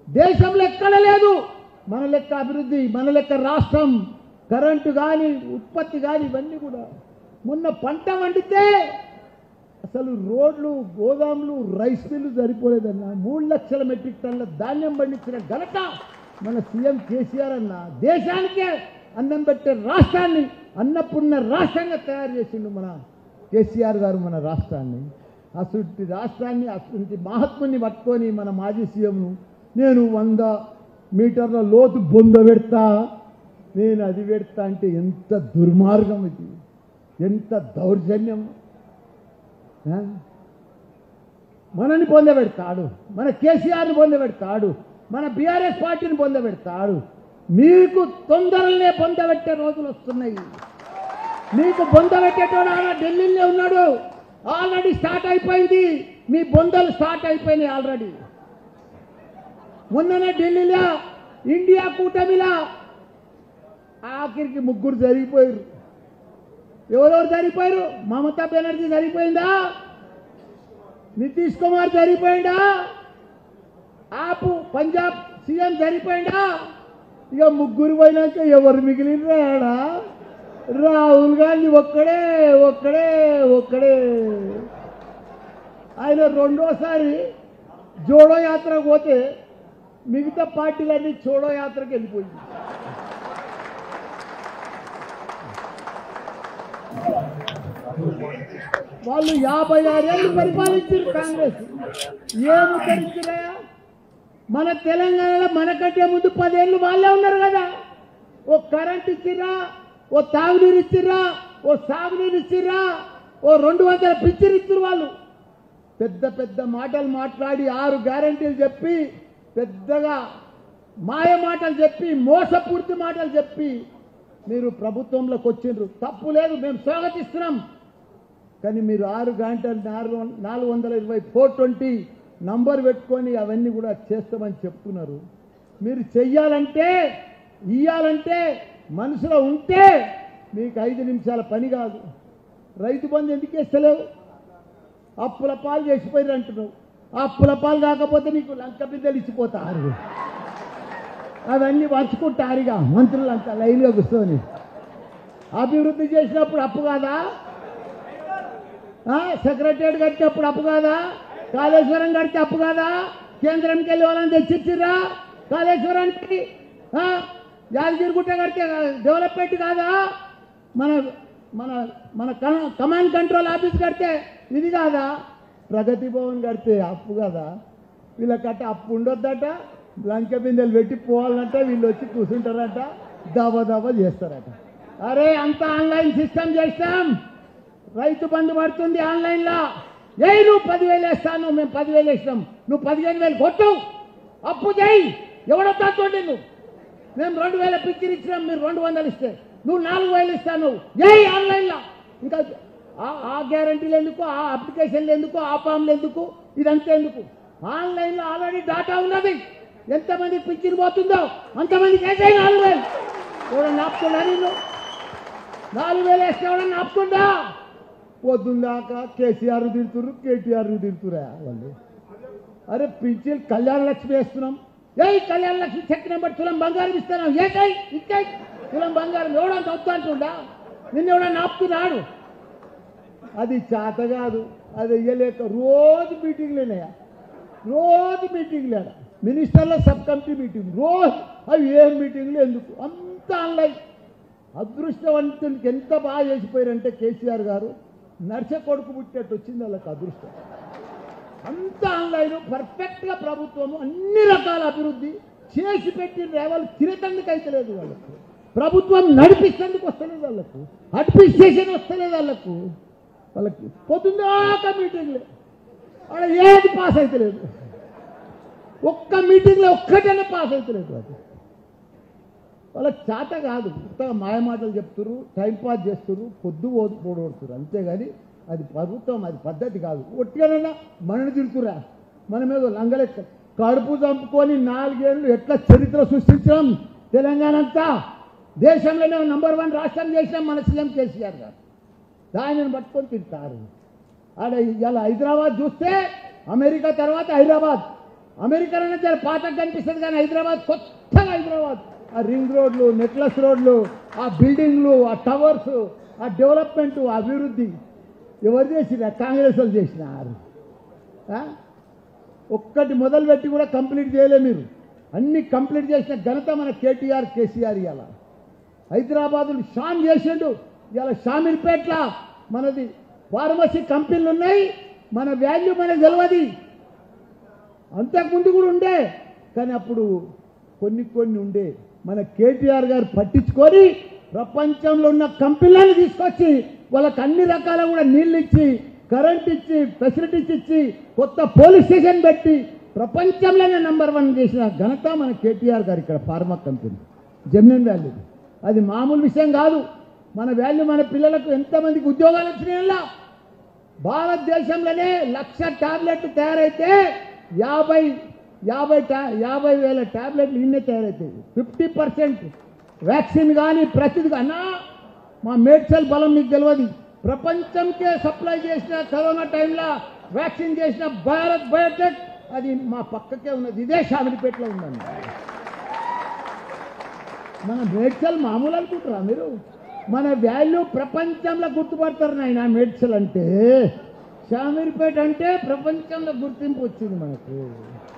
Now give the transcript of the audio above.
దేశంలో ఎక్కడ లేదు మన లెక్క అభివృద్ధి, మన లెక్క రాష్ట్రం. కరెంటు కానీ ఉత్పత్తి కానీ ఇవన్నీ కూడా. మొన్న పంట వండితే అసలు రోడ్లు, గోదాములు, రైస్ మిల్లు సరిపోలేదన్న. 3 లక్షల మెట్రిక్ టన్నుల ధాన్యం పండించిన ఘనత మన సీఎం కేసీఆర్ అన్న. దేశానికే అన్నం పెట్టే రాష్ట్రాన్ని అన్నపూర్ణ రాష్ట్రంగా తయారు చేసిండు మన కేసీఆర్ గారు మన రాష్ట్రాన్ని. అసలు రాష్ట్రాన్ని అసలు మహాత్ముని పట్టుకొని మన మాజీ సీఎంను నేను 100 మీటర్ల లోతు బొంద పెడతా, నేను అది పెడతా అంటే ఎంత దుర్మార్గం ఇది, ఎంత దౌర్జన్యం. మనని పొందబెడతాడు, మన కేసీఆర్ని పొందబెడతాడు, మన బీఆర్ఎస్ పార్టీని పొందబెడతాడు. మీకు తొందరలనే పొందబెట్టే రోజులు వస్తున్నాయి. మీకు పొందబెట్టేటోడు ఆయన ఢిల్లీలో ఉన్నాడు. ఆల్రెడీ స్టార్ట్ అయిపోయింది, మీ బొందలు స్టార్ట్ అయిపోయినాయి ఆల్రెడీ. మొన్ననే ఢిల్లీలో ఇండియా కూటమిలా ఆఖరికి 3 జరిగిపోయారు. ఎవరెవరు జరిగిపోయారు? మమతా బెనర్జీ జరిగిపోయిందా? నితీష్ కుమార్ జరిగిపోయిందా? ఆపు పంజాబ్ సీఎం జరిగిపోయిందా? ఇక 3 పోయినాక ఎవరు మిగిలినరా? రాహుల్ గాంధీ ఒక్కడే ఒక్కడే ఒక్కడే. ఆయన రెండోసారి జోడో యాత్రకు పోతే మిగతా పార్టీలన్నీ చోడో యాత్రకు వెళ్ళిపోయింది. వాళ్ళు 56 ఏళ్ళు పరిపాలించారు కాంగ్రెస్. ఏమి ఉద్ధరించారా? మన తెలంగాణలో మనకంటే ముందు 10 ఏళ్ళు వాళ్ళే ఉన్నారు కదా. ఓ కరెంట్ ఇచ్చిర్రా, ఓ తాగునీరు ఇచ్చిర్రా, ఓ సాగునీరు ఇచ్చిర్రా, ఓ 200 పింఛన్ ఇచ్చిర్రు. వాళ్ళు పెద్ద పెద్ద మాటలు మాట్లాడి 6 గ్యారెంటీలు చెప్పి పెద్దగా మాయ మాటలు చెప్పి మోసపూర్తి మాటలు చెప్పి మీరు ప్రభుత్వంలోకి వచ్చిండ్రు. తప్పు లేదు, మేము స్వాగతిస్తున్నాం. కానీ మీరు 6 గంటలు 420 420 నంబర్ పెట్టుకొని అవన్నీ కూడా చేస్తామని చెప్తున్నారు. మీరు చెయ్యాలంటే ఇయ్యాలంటే మనసులో ఉంటే మీకు 5 నిమిషాల పని కాదు. రైతు బంధు ఎందుకు వేస్తలేవు? అప్పుల పాలు చేసిపోయారు అంటున్నావు. అప్పుల పాలు కాకపోతే నీకు లంక బిడ్డలు ఇచ్చిపోతారు. అవన్నీ పంచుకుంటారుగా మంత్రులంతా లైన్గా కూర్చొని. అభివృద్ధి చేసినప్పుడు అప్పు కాదా? సెక్రటరియట్ కట్టినప్పుడు అప్పు కాదా? కాళేశ్వరం కడితే అప్పు కాదా? కేంద్రంకి వెళ్ళి వాళ్ళని తెచ్చిచ్చిర్రా కాళేశ్వరానికి? యాదగిరిగుట్ట కడితే డెవలప్మెంట్ కాదా? మన మన మన కమాండ్ కంట్రోల్ ఆఫీస్ కడితే ఇది కాదా? ప్రగతి భవన్ కడితే అప్పు కదా? వీళ్ళకట్ట అప్పు ఉండొద్దట, లంక బిందెలు పెట్టి పోవాలంట, వీళ్ళు వచ్చి కూర్చుంటారట, దబ చేస్తారట. అరే అంత ఆన్లైన్ సిస్టమ్ చేస్తాం, రైతు బంధు పడుతుంది ఆన్లైన్లో. నువ్వు 10,000 వేస్తాను, మేము 10,000 వేసినాం, నువ్వు 15,000 కొట్టు, అప్పు చేయి, ఎవడొద్దా చూడండి. నువ్వు మేము 2,000 పిచ్చిని ఇచ్చినాం, మీరు 200 ఇస్తే నువ్వు 4,000 ఇస్తాను. ఆన్లైన్లో ఇంకా ఆ గ్యారంటీలు ఎందుకు? ఆ అప్లికేషన్లు ఎందుకు? ఆ ఫామ్లు ఎందుకు? ఇదంతా ఎందుకు? ఆన్లైన్లో ఆల్రెడీ డాటా ఉన్నది. ఎంతమందికి పిచ్చిని పోతుందో అంతమందికి వేసే 4,000. ఎవడన్నా ఆపుతుందా? నేను 4,000 వేస్తే ఎవడన్నా ఆపుతుందా? పొద్దుందాకా కేసీఆర్ తిడుతుర్రు, కేటీఆర్ తిడుతురా వాళ్ళు. అరే పింఛన్ కళ్యాణ లక్ష్మి వేస్తున్నాం. కళ్యాణ లక్ష్మి చెక్ నెంబర్ తులం బంగారం ఇస్తున్నాం. ఇచ్చాయి తులం బంగారం. ఎవడంత వద్దు అంటుండా? నిన్న ఎవడన్నా ఆపుతున్నాడు? అది చేత కాదు, అది ఇయ్యలేక రోజు మీటింగ్లేనాయా, రోజు మీటింగ్లే. మినిస్టర్ల సబ్ కమిటీ మీటింగ్ రోజు. అవి ఏం మీటింగ్లు ఎందుకు? అంత ఆన్లైన్. అదృష్టవంతునికి ఎంత బాగా చేసిపోయారంటే కేసీఆర్ గారు నర్స కొడుకు పుట్టినట్టు వచ్చింది వాళ్ళకి అదృష్టం. అంత ఆన్లైన్ పర్ఫెక్ట్గా ప్రభుత్వము అన్ని రకాల అభివృద్ధి చేసి పెట్టిన వాళ్ళు తిరగందుకు అయితే లేదు వాళ్ళకు. ప్రభుత్వం నడిపిస్తేందుకు వస్తలేదు వాళ్ళకు, అడ్మినిస్ట్రేషన్ వస్తలేదు వాళ్ళకు. వాళ్ళకి పొద్దున్నాక మీటింగ్లే, అక్కడ ఏది పాస్ అయితే లేదు. ఒక్క మీటింగ్లో ఒక్కటనే పాస్ అయితే లేదు. వాళ్ళకి చేత కాదు, కొత్తగా మాయమాటలు చెప్తున్నారు, టైంపాస్ చేస్తున్నారు, పొద్దు పోడొడుతున్నారు. అంతేగాని అది ప్రభుత్వం, అది పద్ధతి కాదు. ఒట్టిగానైనా మనని తిడుతురా, మన మీద లంగలెక్క కడుపు చంపుకొని 4 ఏళ్ళు ఎట్లా చరిత్ర సృష్టించడం. తెలంగాణ అంతా దేశంలోనే నంబర్ 1 రాష్ట్రం చేసినాం మన సీఎం కేసీఆర్ గారు. దానిని పట్టుకొని తింటారు. ఆడ ఇలా హైదరాబాద్ చూస్తే అమెరికా తర్వాత హైదరాబాద్, అమెరికాలోనే చాలా పాతగా కనిపిస్తుంది, కానీ హైదరాబాద్ కొత్తగా హైదరాబాద్ ఆ రింగ్ రోడ్లు, నెక్లెస్ రోడ్లు, ఆ బిల్డింగ్లు, ఆ టవర్స్, ఆ డెవలప్మెంట్, ఆ అభివృద్ధి ఎవరు చేసినా? కాంగ్రెస్ వాళ్ళు చేసినారు. ఒక్కటి మొదలుపెట్టి కూడా కంప్లీట్ చేయలే మీరు. అన్ని కంప్లీట్ చేసిన ఘనత మన కేటీఆర్, కేసీఆర్. ఇవాళ హైదరాబాదులు షాన్ చేసిండు. ఇవాళ షామీర్పేట్ల మనది ఫార్మసీ కంపెనీలు ఉన్నాయి. మన వాల్యూ మనకు తెలియదు. అంతకుముందు కూడా ఉండే, కానీ అప్పుడు కొన్ని ఉండే. మన కేటీఆర్ గారు పట్టించుకొని ప్రపంచంలో ఉన్న కంపెనీలను తీసుకొచ్చి వాళ్ళకి అన్ని రకాల కూడా నీళ్ళు ఇచ్చి, కరెంట్ ఇచ్చి, ఫెసిలిటీస్ ఇచ్చి, కొత్త పోలీస్ స్టేషన్ పెట్టి ప్రపంచంలోనే నెంబర్ 1 చేసిన ఘనత మన కేటీఆర్ గారు. ఇక్కడ ఫార్మా కంపెనీ జెన్యున్ వాల్యూ, అది మామూలు విషయం కాదు. మన వాల్యూ మన పిల్లలకు ఎంతమందికి ఉద్యోగాలు వచ్చినాయల్లా. భారతదేశంలోనే 1,00,000 ట్యాబ్లెట్లు తయారైతే 50,000 ట్యాబ్లెట్లు ఇన్నే తయారవుతాయి. 50% వ్యాక్సిన్ కానీ ప్రతిది. అన్నా మా మేడ్చల్ బలం మీకు తెలియదు. ప్రపంచంకే సప్లై చేసిన కరోనా టైంలో వ్యాక్సిన్ చేసిన భారత్ బయోటెక్, అది మా పక్కకే ఉన్నది. ఇదే షామిలిపేటలో ఉందండి. మన మేడ్చల్ మామూలు అనుకుంటారా మీరు? మన వాల్యూ ప్రపంచంలో గుర్తుపడతారు నాయన. మేడ్చల్ అంటే, షామీర్పేట అంటే ప్రపంచంలో గుర్తింపు వచ్చింది మనకు.